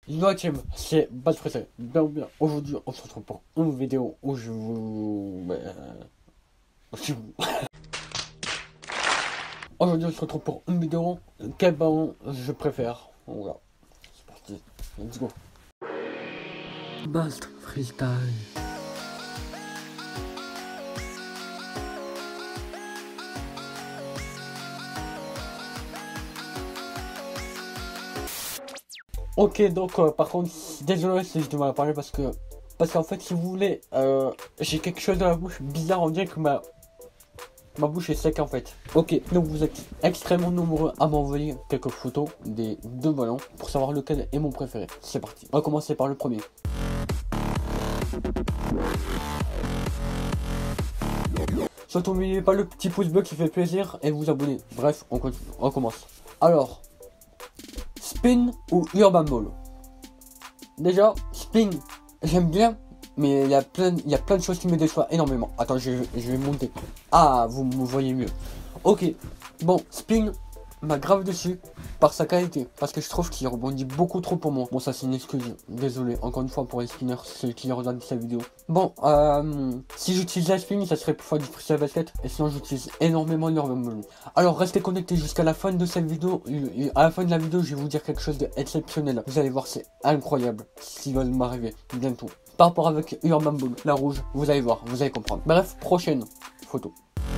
Yo team, c'est Bad Freestyle. Bien, aujourd'hui on se retrouve pour une vidéo où je vous... Aujourd'hui on se retrouve pour une vidéo quel ballon je préfère. Voilà, c'est parti, let's go. Bad Freestyle. Ok, donc par contre, désolé si je dois parler parce qu'en fait, si vous voulez, j'ai quelque chose dans la bouche bizarre, on dirait que ma bouche est sec en fait. Ok, donc vous êtes extrêmement nombreux à m'envoyer quelques photos des deux ballons pour savoir lequel est mon préféré. C'est parti. On va commencer par le premier. Surtout n'oubliez pas le petit pouce bleu qui fait plaisir et vous abonner. Bref, on continue, on commence. Alors, spin ou urban ball? Déjà, spin, j'aime bien, mais il y a plein de choses qui me déçoivent énormément. Attends, je vais monter. Ah, vous me voyez mieux. Ok, bon, spin m'a grave dessus par sa qualité, parce que je trouve qu'il rebondit beaucoup trop pour moi. Bon, ça c'est une excuse, désolé, encore une fois pour les spinners, ceux qui regardent cette vidéo. Bon, si j'utilisais la spin, ça serait pour faire du freestyle basket, et sinon j'utilise énormément l'urban ball. Alors restez connectés jusqu'à la fin de cette vidéo, à la fin de la vidéo je vais vous dire quelque chose d'exceptionnel. Vous allez voir, c'est incroyable ce qui va m'arriver bientôt. Par rapport avec urban ball, la rouge, vous allez voir, vous allez comprendre. Bref, prochaine photo.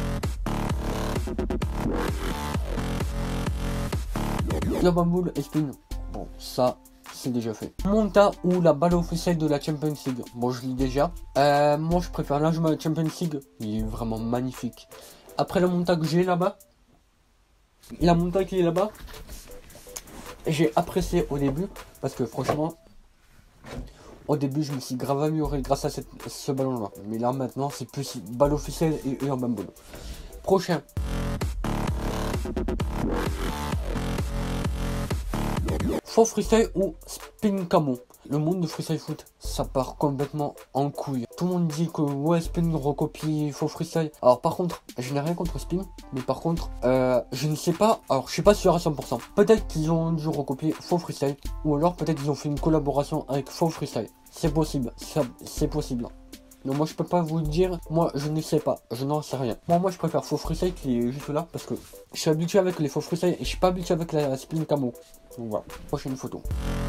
Urban ball et spin, bon ça c'est déjà fait. Monta ou la balle officielle de la Champions League, bon je l'ai déjà. Moi je préfère largement la Champions League, il est vraiment magnifique. Après la monta que j'ai là-bas, la monta qui est là-bas, j'ai apprécié au début, parce que franchement, au début je me suis grave amélioré grâce à ce ballon là. Mais là maintenant c'est plus balle officielle et urban ball. Prochain. Faux freestyle ou spin camo. Le monde de freestyle foot, ça part complètement en couille. Tout le monde dit que ouais, spin recopie faux freestyle. Alors par contre, je n'ai rien contre spin, mais par contre, je ne sais pas, alors je suis pas sûr à 100%. Peut-être qu'ils ont dû recopier faux freestyle, ou alors peut-être qu'ils ont fait une collaboration avec faux freestyle. C'est possible, c'est possible. Donc moi je peux pas vous le dire, moi je ne sais pas, je n'en sais rien. Moi je préfère faux freestyle qui est juste là parce que je suis habitué avec les faux freestyle et je suis pas habitué avec la spin camo. Donc voilà, prochaine photo.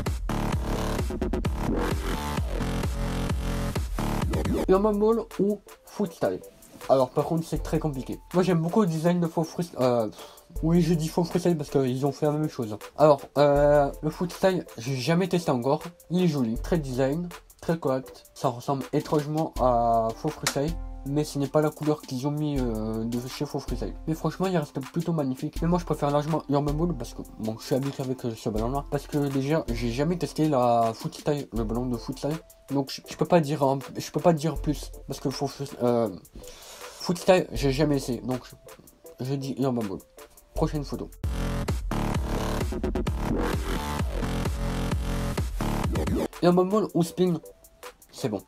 Urban ball ou footstyle. Alors par contre c'est très compliqué. Moi j'aime beaucoup le design de faux freestyle. Oui je dis faux freestyle parce qu'ils ont fait la même chose. Alors le footstyle j'ai jamais testé encore. Il est joli, très design, très correct. Ça ressemble étrangement à faux freestyle. Mais ce n'est pas la couleur qu'ils ont mis de chez Faux Freestyle. Mais franchement, il reste plutôt magnifique. Mais moi, je préfère largement Urban Ball parce que bon, je suis habitué avec ce ballon-là. Parce que déjà, j'ai jamais testé la Foot Style, le ballon de Foot Style. Donc, je peux pas dire, plus parce que Foot Style, j'ai jamais essayé. Donc, je dis Urban Ball. Prochaine photo. Urban Ball ou spin, c'est bon.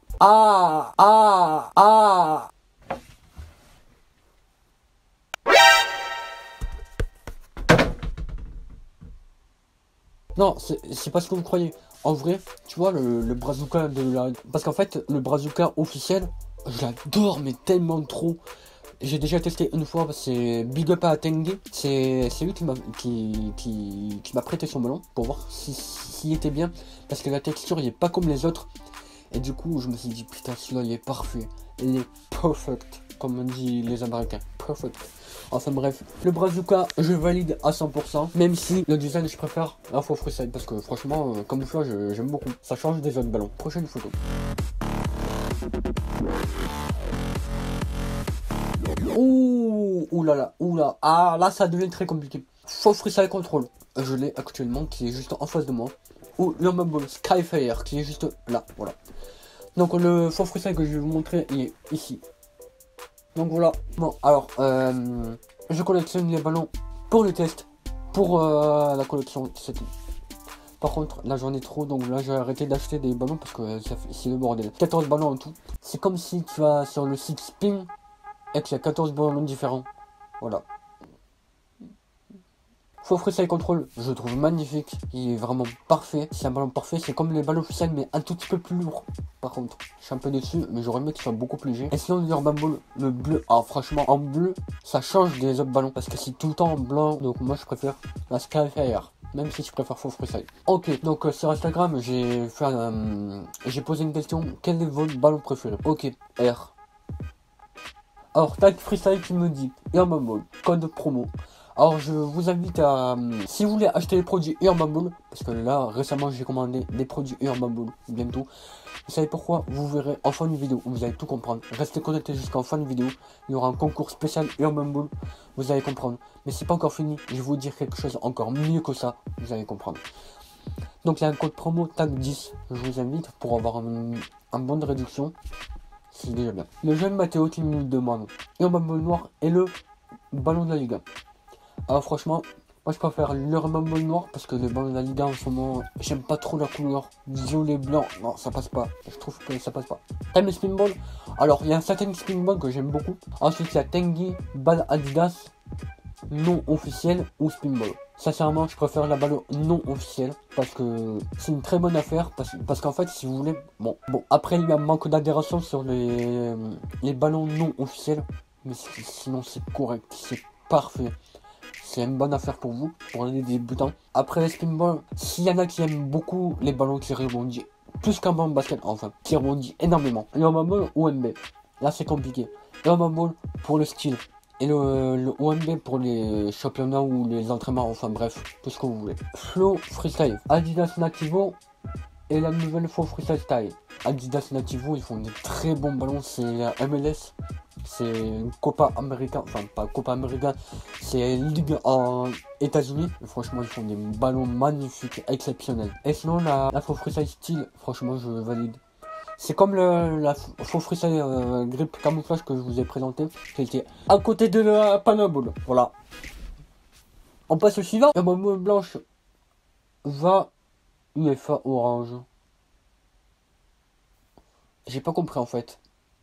Non, c'est pas ce que vous croyez. En vrai, tu vois, le bazooka de la... Parce qu'en fait, le bazooka officiel, je l'adore, mais tellement trop. J'ai déjà testé une fois, c'est Big Up à Tengue. C'est lui qui m'a prêté son ballon pour voir s'il était bien. Parce que la texture, il est pas comme les autres. Et du coup, je me suis dit, putain, celui-là, il est parfait. Il est perfect, comme on dit les Américains. Perfect. Enfin bref, le bazooka, je valide à 100%. Même si le design, je préfère la faux freestyle. Parce que franchement, camouflage, j'aime beaucoup. Ça change des autres ballons. Prochaine photo. Ouh là. Ah là, ça devient très compliqué. Faux freestyle control. Je l'ai actuellement, qui est juste en face de moi. Ou l'urban ball Skyfire, qui est juste là. Voilà. Donc le faux freestyle que je vais vous montrer, il est ici. Donc voilà. Bon, alors, je collectionne les ballons pour le test. Pour la collection, c'est tout. Par contre, là j'en ai trop, donc là j'ai arrêté d'acheter des ballons parce que c'est le bordel. 14 ballons en tout. C'est comme si tu vas sur le site Spin et qu'il y a 14 ballons différents. Voilà. Faux freestyle control, je le trouve magnifique. Il est vraiment parfait. C'est un ballon parfait. C'est comme les ballons officiels, mais un tout petit peu plus lourd. Par contre, je suis un peu déçu, mais j'aurais aimé qu'il soit beaucoup plus léger. Et sinon, l'Urban Ball, le bleu. Ah, franchement, en bleu, ça change des autres ballons. Parce que c'est tout le temps en blanc. Donc, moi, je préfère la Skyfire. Même si je préfère faux freestyle. Ok, donc sur Instagram, j'ai posé une question. Quel est votre ballon préféré? Ok, R. Alors, Tag Freestyle qui me dit Urban Ball, code promo. Alors, je vous invite à, si vous voulez acheter les produits Urban Ball, parce que là, récemment, j'ai commandé des produits Urban Ball, bientôt. Vous savez pourquoi? Vous verrez en fin de vidéo, vous allez tout comprendre. Restez connectés jusqu'en fin de vidéo. Il y aura un concours spécial Urban Ball, vous allez comprendre. Mais c'est pas encore fini, je vais vous dire quelque chose encore mieux que ça, vous allez comprendre. Donc, il y a un code promo TAG 10, je vous invite pour avoir un bon de réduction. C'est déjà bien. Le jeune Mathéo qui nous demande Urban Ball noir et le ballon de la Liga. Alors franchement, moi je préfère l'Urban Ball noir parce que le ballon de la Liga en ce moment, j'aime pas trop la couleur violet blanc. Non, ça passe pas. Je trouve que ça passe pas. Time Spin Ball. Alors il y a un certain Spin Ball que j'aime beaucoup. Ensuite il y a Tengi, balle Adidas, non officiel ou Spin Ball. Sincèrement, je préfère la balle non officielle parce que c'est une très bonne affaire. Parce qu'en fait, si vous voulez, bon, après il y a un manque d'adhération sur les ballons non officiels, mais sinon c'est correct, c'est parfait. C'est une bonne affaire pour vous, pour les débutants. Après les spin ball, s'il y en a qui aiment beaucoup les ballons qui rebondissent, plus qu'un ballon de basket, enfin, qui rebondit énormément. Le Urban ou OMB, là c'est compliqué. Le Urban pour le style et le OMB pour les championnats ou les entraînements, enfin bref, tout ce que vous voulez. Flow Freestyle, Adidas Nativo et la nouvelle Flow Freestyle Style. Adidas Nativo, ils font des très bons ballons, c'est la MLS. C'est Copa América, enfin pas Copa América, c'est Ligue en États-Unis. Franchement, ils font des ballons magnifiques, exceptionnels. Et sinon, la faux freestyle style, franchement, je valide. C'est comme la faux freestyle grip camouflage que je vous ai présenté, qui était à côté de la Panaball. Voilà. On passe au suivant. La bombe blanche va UFA orange. J'ai pas compris en fait.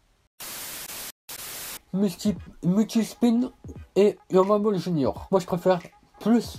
Multi-spin et Urban Ball Junior. Moi je préfère plus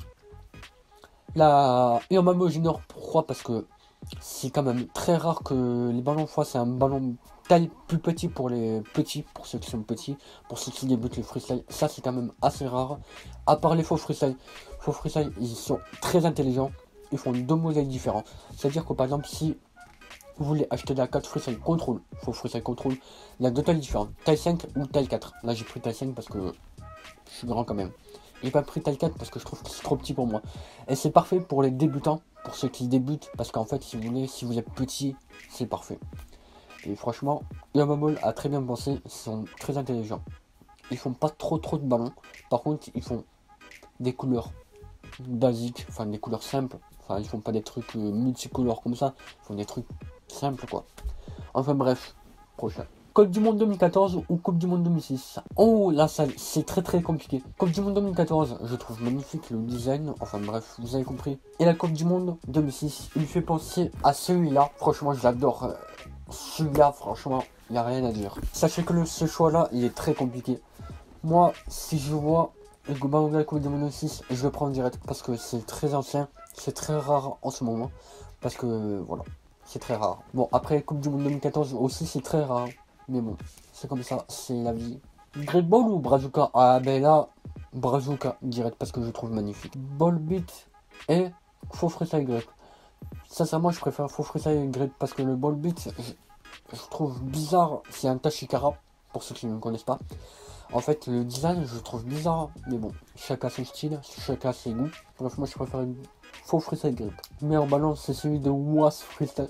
la Urban Ball Junior. Pourquoi? Parce que c'est quand même très rare que les ballons fois c'est un ballon taille plus petit pour les petits, pour ceux qui sont petits, pour ceux qui débutent les freestyle. Ça c'est quand même assez rare. À part les faux freestyle. Faux freestyle, ils sont très intelligents. Ils font deux modèles différents. C'est-à-dire que par exemple si vous voulez acheter la 4 freestyle control, faux freestyle control, il y a deux tailles différentes, taille 5 ou taille 4. Là j'ai pris taille 5 parce que je suis grand quand même. J'ai pas pris taille 4 parce que je trouve que c'est trop petit pour moi. Et c'est parfait pour les débutants, pour ceux qui débutent, parce qu'en fait si vous voulez, si vous êtes petit, c'est parfait. Et franchement, Urban Ball a très bien pensé, ils sont très intelligents. Ils font pas trop de ballons, par contre ils font des couleurs basiques, enfin des couleurs simples. Enfin ils font pas des trucs multicolores comme ça, ils font des trucs simple quoi. Enfin bref, prochain. Coupe du Monde 2014 ou Coupe du Monde 2006. Oh là ça c'est très compliqué. Coupe du Monde 2014, je trouve magnifique le design. Enfin bref, vous avez compris. Et la Coupe du Monde 2006, il me fait penser à celui-là. Franchement, j'adore celui-là. Franchement, il n'y a rien à dire. Sachez que ce choix-là, il est très compliqué. Moi, si je vois le ballon de la Coupe du Monde 2006, je le prends en direct parce que c'est très ancien. C'est très rare en ce moment. Parce que voilà. C'est très rare. Bon, après Coupe du Monde 2014 aussi, c'est très rare. Mais bon, c'est comme ça, c'est la vie. Great Ball ou Brazuca? Ah ben là, Brazuca direct parce que je trouve magnifique. Ball Beat et Faux Freestyle Grip. Sincèrement, je préfère Faux Freestyle Grip parce que le Ball Beat, je trouve bizarre. C'est un Tashikara, pour ceux qui ne connaissent pas. En fait, le design, je trouve bizarre. Mais bon, chacun son style, chacun ses goûts. Bref, moi, je préfère une Faux Freestyle Grip. Meilleur ballon, c'est celui de Was Freestyle.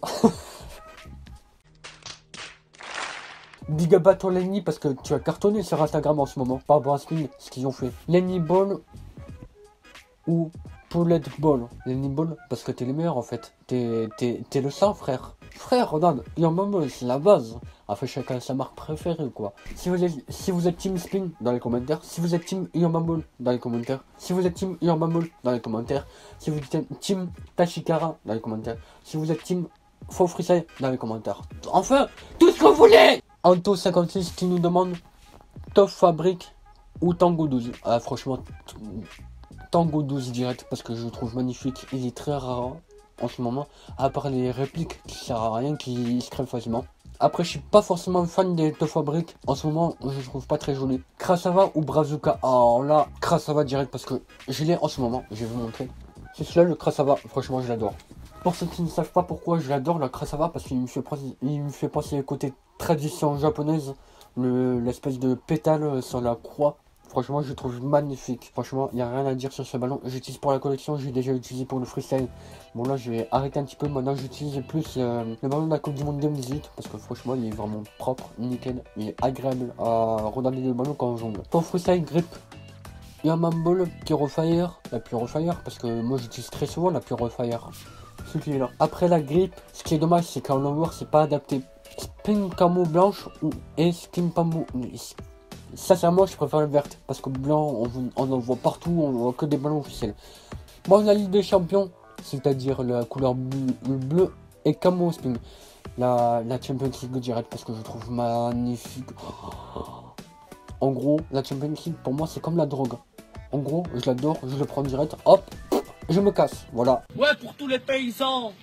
Big up à toi Lenny parce que tu as cartonné sur Instagram en ce moment. Par rapport à ce qu'ils ont fait. Lenny Ball ou Paulette Ball. Lenny Ball parce que t'es le meilleur en fait. T'es le sang frère. Frère, regarde, Urban Ball c'est la base. Enfin chacun sa marque préférée quoi. Si vous êtes team spin dans les commentaires. Si vous êtes team Urban Ball dans les commentaires. Si vous êtes team Urban Ball dans les commentaires. Si vous êtes team Tashikara dans les commentaires. Si vous êtes team Faux Freestyle dans les commentaires. Enfin, tout ce que vous voulez. Anto56 qui nous demande Top Fabric ou Tango 12. Ah, franchement, Tango 12 direct parce que je le trouve magnifique. Il est très rare en ce moment, à part les répliques qui servent à rien, qui se crèvent facilement. Après, je suis pas forcément fan des Tofabric. En ce moment, je le trouve pas très joli. Krasava ou Brazuca. Alors là, Krasava direct parce que je l'ai en ce moment. Je vais vous montrer. C'est celui-là, le Krasava. Franchement, je l'adore. Pour ceux qui ne savent pas pourquoi je l'adore, la Krasava, parce qu'il me fait penser au côté tradition japonaise. L'espèce de pétale sur la croix. Franchement, je le trouve magnifique. Franchement, il n'y a rien à dire sur ce ballon. J'utilise pour la collection, j'ai déjà utilisé pour le freestyle. Bon, là, je vais arrêter un petit peu. Maintenant, j'utilise plus le ballon de la Coupe du Monde 2018. Parce que franchement, il est vraiment propre, nickel. Il est agréable à regarder le ballon quand on jongle. Pour freestyle, grip. Il y a un Mamball, Purofire. La Purofire, parce que moi, j'utilise très souvent la Purofire. Ce qui est là. Après la grip, ce qui est dommage, c'est qu'en longueur, c'est pas adapté. Spin camo blanche et skin camo. Sincèrement, je préfère le vert parce que blanc, on en voit partout, on voit que des ballons officiels. Moi, la Ligue des Champions, c'est-à-dire la couleur bleu et camo spin. La Champions League direct parce que je trouve magnifique. En gros, la Champions League pour moi, c'est comme la drogue. En gros, je l'adore, je le prends direct, hop, je me casse, voilà. Ouais, pour tous les paysans.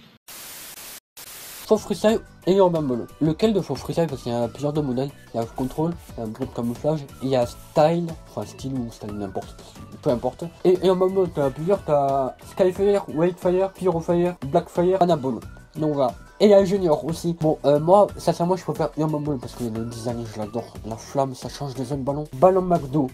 Faux freestyle et Urban Ball. Lequel de faux freestyle? Parce qu'il y a plusieurs de modèles. Il y a contrôle, il y a grip camouflage, il y a style, enfin style ou style n'importe, peu importe. Et Urban Ball, tu as plusieurs, tu as Skyfire, Whitefire, Purofire, Blackfire, Anaball. Donc voilà. Et il y a Junior aussi. Bon, moi, sincèrement, je préfère Urban Ball parce que le design, je l'adore. La flamme, ça change des autres ballons. Ballon McDo.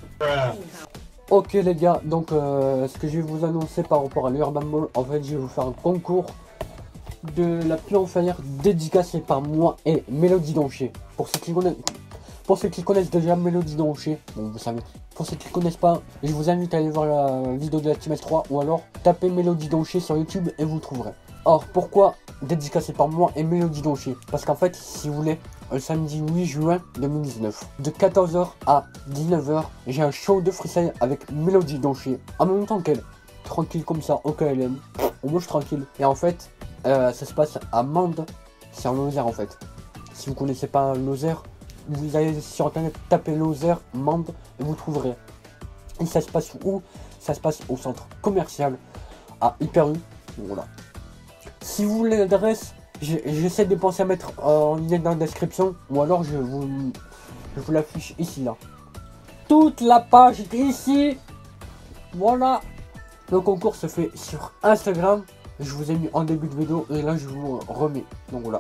Ok les gars, donc ce que je vais vous annoncer par rapport à l'Urban Ball, en fait, je vais vous faire un concours de la Purofire dédicacée par moi et Mélodie Doncher. Pour ceux qui connaissent déjà Mélodie Doncher, bon vous savez. Pour ceux qui ne connaissent pas, je vous invite à aller voir la vidéo de la Team S3 ou alors tapez Mélodie Doncher sur YouTube et vous trouverez. Or pourquoi dédicacée par moi et Mélodie Doncher? Parce qu'en fait, si vous voulez, le samedi 8 juin 2019, de 14 h à 19 h, j'ai un show de freestyle avec Mélodie Doncher. En même temps qu'elle, tranquille comme ça, au KLM, au moins je suis tranquille. Et en fait, ça se passe à Mende, c'est en Lozère en fait. Si vous connaissez pas Lozère, vous allez sur internet taper Lozère, Mende et vous trouverez. Et ça se passe où? Ça se passe au centre commercial à Hyper U. Voilà. Si vous voulez l'adresse, j'essaie de penser à mettre en lien dans la description ou alors je vous l'affiche ici là. Toute la page est ici. Voilà. Le concours se fait sur Instagram. Je vous ai mis en début de vidéo et là je vous remets. Donc voilà.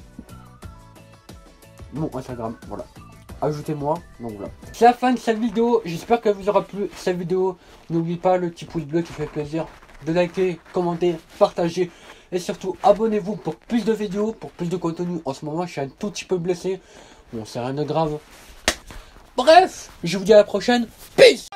Mon Instagram, voilà. Ajoutez-moi, donc voilà. C'est la fin de cette vidéo. J'espère qu'elle vous aura plu cette vidéo. N'oubliez pas le petit pouce bleu qui fait plaisir. De liker, commenter, partager. Et surtout abonnez-vous pour plus de vidéos, pour plus de contenu. En ce moment je suis un tout petit peu blessé. Bon c'est rien de grave. Bref, je vous dis à la prochaine. Peace.